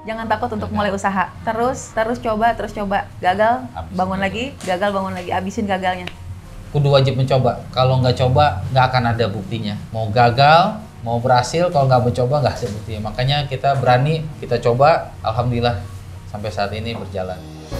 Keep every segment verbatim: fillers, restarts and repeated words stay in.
Jangan takut untuk Gagal. mulai usaha. Terus, terus coba, terus coba. Gagal, Habisin bangun gagal. lagi, gagal, bangun lagi. Abisin gagalnya. Kudu wajib mencoba. Kalau nggak coba, nggak akan ada buktinya. Mau gagal, mau berhasil, kalau nggak mencoba nggak ada buktinya. Makanya kita berani, kita coba. Alhamdulillah sampai saat ini berjalan.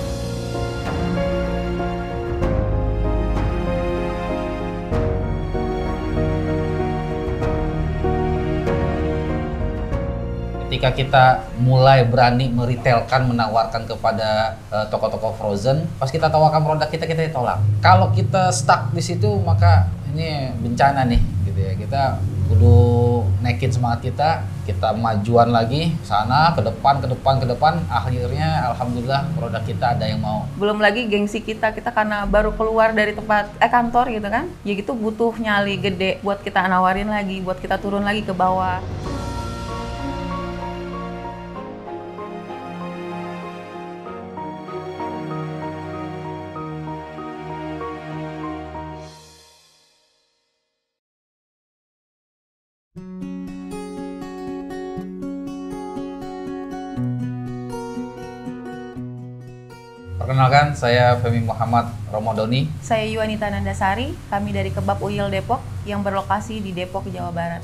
Ketika kita mulai berani meretailkan, menawarkan kepada uh, toko-toko frozen, pas kita tawarkan produk kita, kita ditolak. Kalau kita stuck di situ, maka ini bencana nih, gitu ya. Kita kudu naikin semangat kita, kita majuan lagi sana, ke depan, ke depan, ke depan. Akhirnya, alhamdulillah produk kita ada yang mau. Belum lagi gengsi kita, kita karena baru keluar dari tempat eh kantor gitu kan. Ya gitu butuh nyali gede buat kita nawarin lagi, buat kita turun lagi ke bawah. Perkenalkan, saya Femi Muhammad Romodoni. Saya Yuanita Nandasari, kami dari Kebab Uyil Depok yang berlokasi di Depok, Jawa Barat.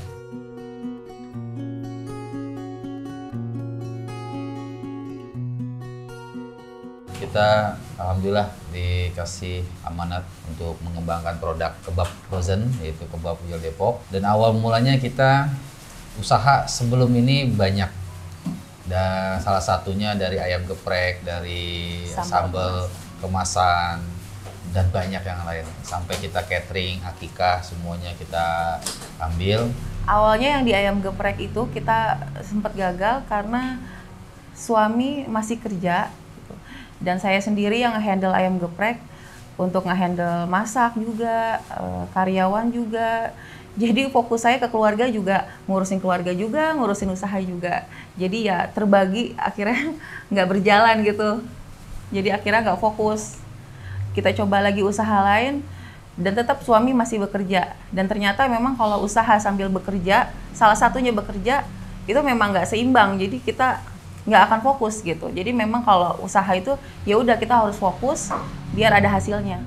Kita alhamdulillah dikasih amanat untuk mengembangkan produk kebab frozen, yaitu Kebab Uyil Depok. Dan awal mulanya kita usaha sebelum ini banyak. Dan salah satunya dari ayam geprek, dari Sambal sambal kemasan, dan banyak yang lain. Sampai kita catering, akikah, semuanya kita ambil. Awalnya yang di ayam geprek itu kita sempat gagal karena suami masih kerja gitu. Dan saya sendiri yang nge-handle ayam geprek, untuk nge-handle masak juga, eh, karyawan juga. Jadi fokus saya ke keluarga juga, ngurusin keluarga juga, ngurusin usaha juga. Jadi ya terbagi, akhirnya nggak berjalan gitu. Jadi akhirnya nggak fokus. Kita coba lagi usaha lain, dan tetap suami masih bekerja. Dan ternyata memang kalau usaha sambil bekerja, salah satunya bekerja, itu memang nggak seimbang. Jadi kita nggak akan fokus gitu. Jadi memang kalau usaha itu, ya udah kita harus fokus, biar ada hasilnya.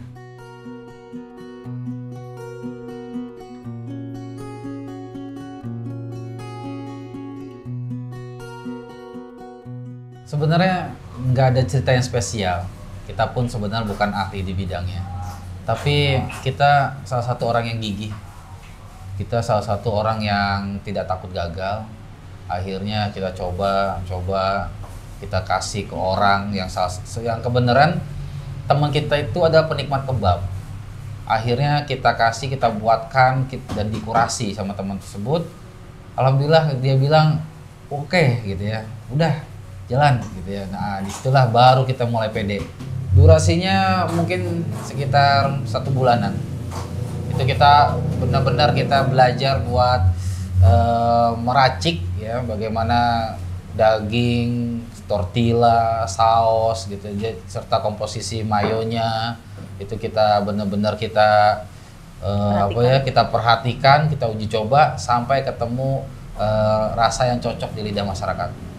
Sebenarnya nggak ada cerita yang spesial. Kita pun sebenarnya bukan ahli di bidangnya. Tapi kita salah satu orang yang gigih. Kita salah satu orang yang tidak takut gagal. Akhirnya kita coba, coba kita kasih ke orang yang salah, yang kebenaran teman kita itu ada penikmat kebab. Akhirnya kita kasih, kita buatkan dan dikurasi sama teman tersebut. Alhamdulillah dia bilang oke okay, gitu ya. Udah jalan gitu ya. Nah, disitulah baru kita mulai pede. Durasinya mungkin sekitar satu bulanan. Itu kita benar-benar kita belajar buat uh, meracik ya, bagaimana daging, tortilla, saus gitu, serta komposisi mayonya itu kita benar-benar kita uh, apa ya kita perhatikan, kita uji coba sampai ketemu uh, rasa yang cocok di lidah masyarakat.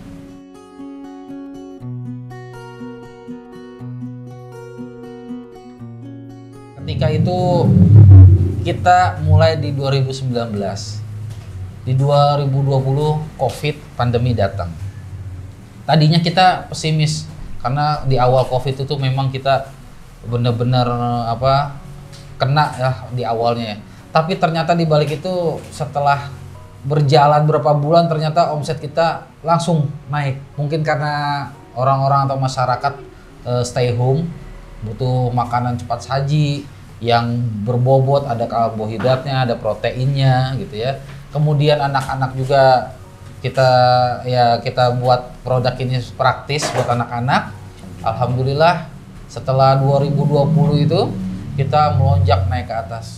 Ketika itu kita mulai di dua ribu sembilan belas. Di dua ribu dua puluh Covid pandemi datang. Tadinya kita pesimis karena di awal Covid itu memang kita benar-benar apa kena ya di awalnya. Tapi ternyata di balik itu setelah berjalan berapa bulan ternyata omset kita langsung naik. Mungkin karena orang-orang atau masyarakat uh, stay home, butuh makanan cepat saji yang berbobot, ada karbohidratnya, ada proteinnya gitu ya. Kemudian anak-anak juga kita ya kita buat produk ini praktis buat anak-anak. Alhamdulillah setelah dua ribu dua puluh itu kita melonjak naik ke atas.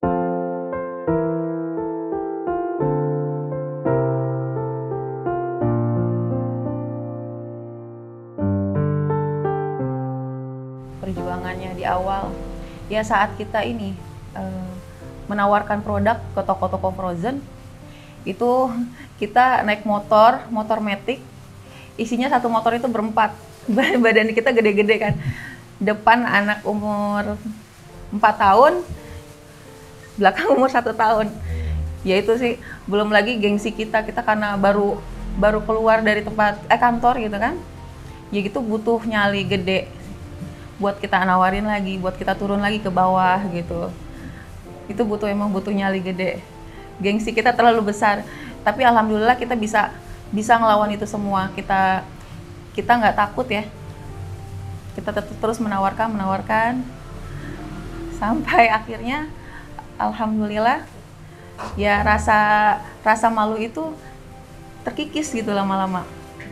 Perjuangannya di awal, ya saat kita ini uh, menawarkan produk ke toko-toko frozen, itu kita naik motor, motor matic, isinya satu motor itu berempat. Badan kita gede-gede kan. Depan anak umur empat tahun, belakang umur satu tahun. Ya itu sih, belum lagi gengsi kita, kita karena baru baru keluar dari tempat eh kantor gitu kan. Ya gitu butuh nyali gede buat kita nawarin lagi, buat kita turun lagi ke bawah gitu. Itu butuh emang butuh nyali gede. Gengsi kita terlalu besar. Tapi alhamdulillah kita bisa bisa ngelawan itu semua. Kita kita nggak takut ya. Kita tetap terus menawarkan, menawarkan sampai akhirnya alhamdulillah ya rasa rasa malu itu terkikis gitu lama-lama.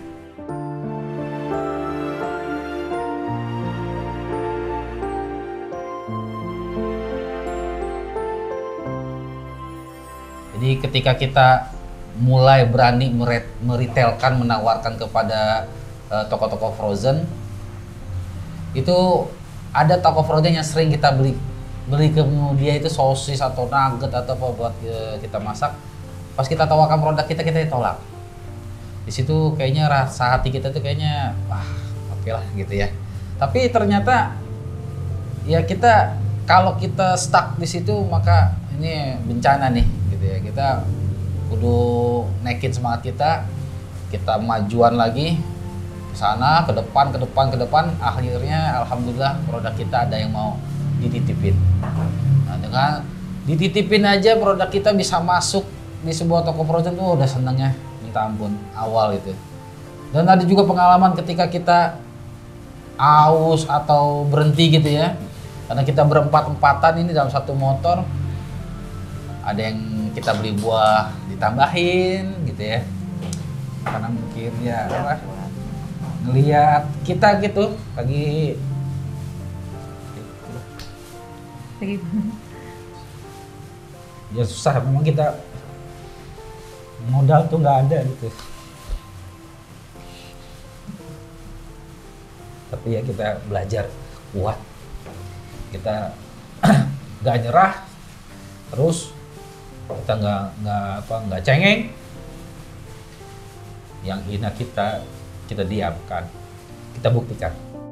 Jadi ketika kita mulai berani meretailkan, menawarkan kepada uh, toko-toko frozen, itu ada toko frozen yang sering kita beli beli kemudian itu sosis atau nugget atau apa buat uh, kita masak. Pas kita tawarkan produk kita, kita ditolak. Di situ kayaknya rasa hati kita tuh kayaknya wah oke okay lah gitu ya. Tapi ternyata ya kita kalau kita stuck di situ maka ini bencana nih gitu ya. Kita kudu naikin semangat kita, kita majuan lagi ke sana, ke depan, ke depan, ke depan. Akhirnya alhamdulillah produk kita ada yang mau dititipin. Nah, dengan dititipin aja produk kita bisa masuk di sebuah toko frozen tuh udah senengnya minta ampun awal itu. Dan ada juga pengalaman ketika kita aus atau berhenti gitu ya. Karena kita berempat-empatan ini dalam satu motor. Ada yang kita beli buah ditambahin gitu ya. Karena mungkin ya apa? Ngelihat kita gitu lagi Lagi ya susah, memang kita modal tuh nggak ada gitu. Tapi ya kita belajar kuat, kita nggak nyerah, terus kita nggak nggak apa nggak cengeng. Yang hina kita kita diamkan, kita buktikan.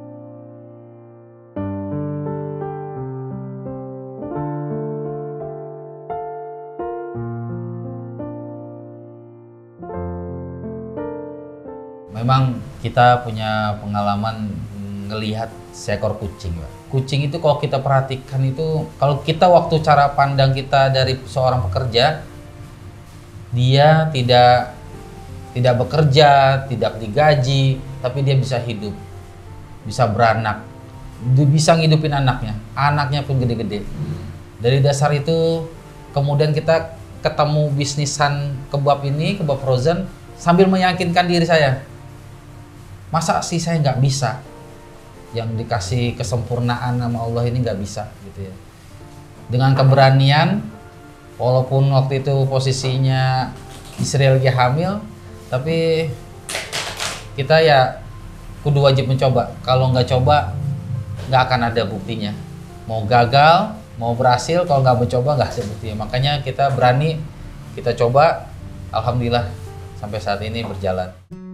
Memang kita punya pengalaman ngelihat seekor kucing. Kucing itu kalau kita perhatikan itu, kalau kita waktu cara pandang kita dari seorang pekerja, dia tidak tidak bekerja, tidak digaji, tapi dia bisa hidup, bisa beranak, bisa ngidupin anaknya, anaknya pun gede-gede. Dari dasar itu, kemudian kita ketemu bisnisan kebab ini, kebab frozen, sambil meyakinkan diri saya, masa sih saya nggak bisa, yang dikasih kesempurnaan sama Allah ini nggak bisa gitu ya. Dengan keberanian, walaupun waktu itu posisinya istri lagi hamil, tapi kita ya kudu wajib mencoba. Kalau nggak coba, nggak akan ada buktinya. Mau gagal, mau berhasil, kalau nggak mencoba nggak ada buktinya. Makanya kita berani, kita coba. Alhamdulillah sampai saat ini berjalan.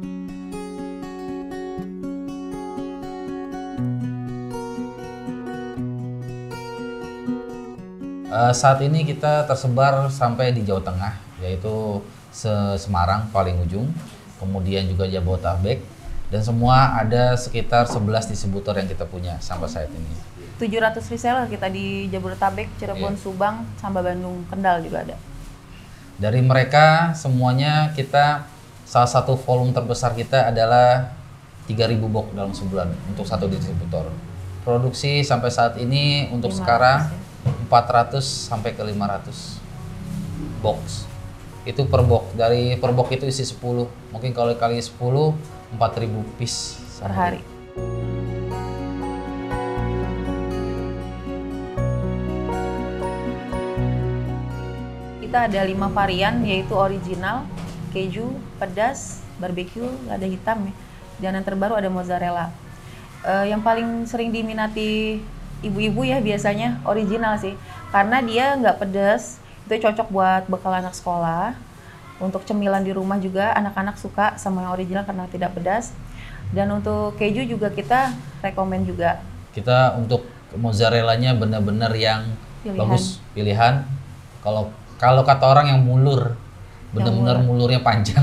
Uh, saat ini kita tersebar sampai di Jawa Tengah, yaitu Semarang paling ujung, kemudian juga Jabodetabek, dan semua ada sekitar sebelas distributor yang kita punya sampai saat ini. tujuh ratus reseller kita di Jabodetabek, Cirebon, yeah. Subang, sampai Bandung, Kendal juga ada. Dari mereka semuanya kita, salah satu volume terbesar kita adalah tiga ribu box dalam sebulan untuk satu distributor. Produksi sampai saat ini untuk sekarang empat ratus sampai ke lima ratus box. Itu per box, dari per box itu isi sepuluh. Mungkin kalau kali sepuluh, empat ribu piece per hari. Kita ada lima varian, yaitu original, keju, pedas, barbecue, lada hitam ya. Dan yang terbaru ada mozzarella. Uh, yang paling sering diminati ibu-ibu ya biasanya original sih, karena dia nggak pedas, itu cocok buat bekal anak sekolah. Untuk cemilan di rumah juga anak-anak suka sama yang original karena tidak pedas. Dan untuk keju juga kita rekomen juga. Kita untuk mozzarellanya benar-benar yang Pilihan. bagus, pilihan. Kalau kalau kata orang yang mulur, benar-benar mulurnya panjang.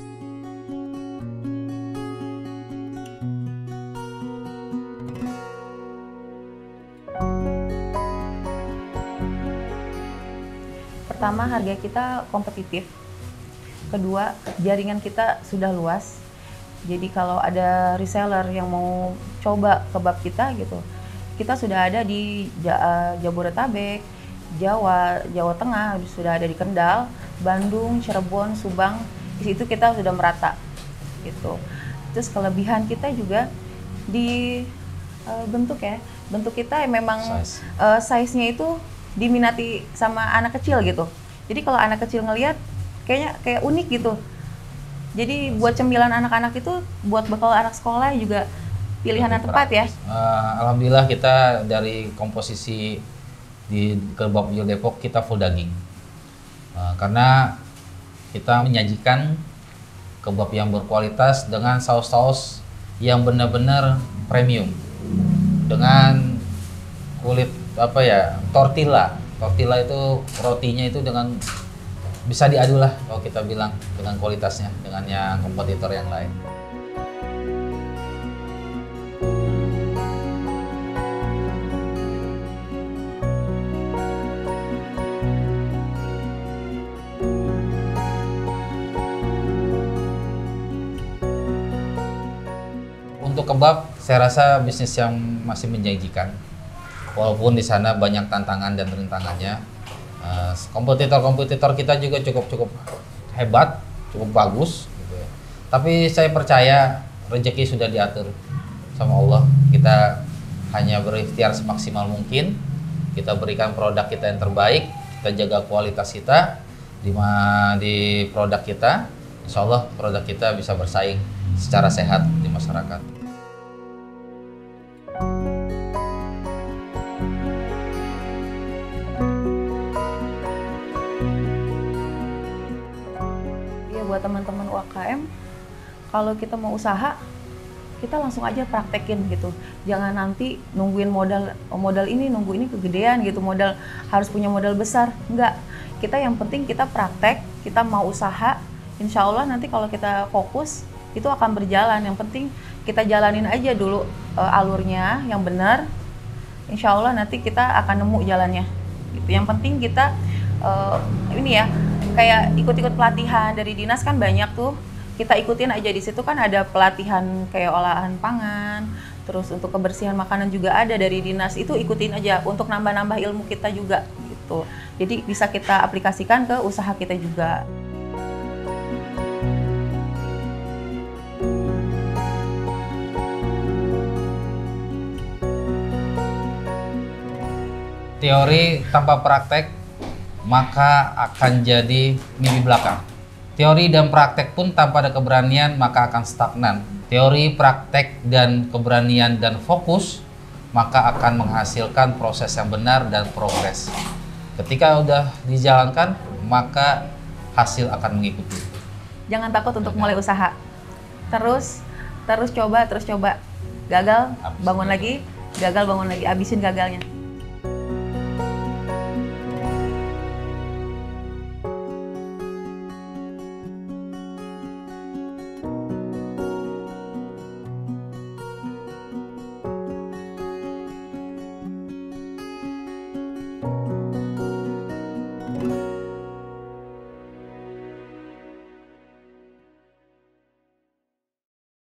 Pertama, harga kita kompetitif. Kedua, jaringan kita sudah luas. Jadi kalau ada reseller yang mau coba kebab kita gitu, kita sudah ada di Jabodetabek, Jawa, Jawa Tengah, sudah ada di Kendal, Bandung, Cirebon, Subang. Di situ kita sudah merata gitu. Terus kelebihan kita juga di uh, bentuk ya. Bentuk kita memang size. uh, size-nya itu diminati sama anak kecil gitu. Jadi kalau anak kecil ngelihat kayaknya kayak unik gitu. Jadi buat cemilan anak-anak itu buat bekal anak sekolah juga pilihan yang tepat ya. Uh, Alhamdulillah kita dari komposisi di Kebab Yul Depok kita full daging. Uh, karena kita menyajikan kebab yang berkualitas dengan saus-saus yang benar-benar premium. Dengan kulit apa ya, tortilla. Tortilla itu rotinya itu dengan bisa diadu lah kalau kita bilang dengan kualitasnya dengan yang kompetitor yang lain. Untuk kebab, saya rasa bisnis yang masih menjanjikan. Walaupun di sana banyak tantangan dan rintangannya, kompetitor-kompetitor kita juga cukup-cukup hebat, cukup bagus. Gitu ya. Tapi saya percaya rezeki sudah diatur sama Allah. Kita hanya berikhtiar semaksimal mungkin. Kita berikan produk kita yang terbaik. Kita jaga kualitas kita di di produk kita. Insya Allah produk kita bisa bersaing secara sehat di masyarakat. Buat teman-teman U M K M, kalau kita mau usaha, kita langsung aja praktekin gitu. Jangan nanti nungguin modal modal ini, nunggu ini kegedean gitu, modal harus punya modal besar. Enggak, kita yang penting kita praktek, kita mau usaha, insya Allah nanti kalau kita fokus, itu akan berjalan. Yang penting kita jalanin aja dulu uh, alurnya yang benar, insya Allah nanti kita akan nemu jalannya. Gitu. Yang penting kita uh, ini ya, kayak ikut-ikut pelatihan dari dinas kan banyak tuh, kita ikutin aja. Di situ kan ada pelatihan kayak olahan pangan, terus untuk kebersihan makanan juga ada dari dinas, itu ikutin aja untuk nambah-nambah ilmu kita juga gitu. Jadi bisa kita aplikasikan ke usaha kita juga. Teori tanpa praktek maka akan jadi mimpi belaka. Teori dan praktek pun tanpa ada keberanian maka akan stagnan. Teori, praktek, dan keberanian dan fokus maka akan menghasilkan proses yang benar dan progres. Ketika udah dijalankan maka hasil akan mengikuti. Jangan takut untuk mulai usaha. Terus, terus coba, terus coba. Gagal, bangun lagi. Gagal, bangun lagi. Abisin gagalnya.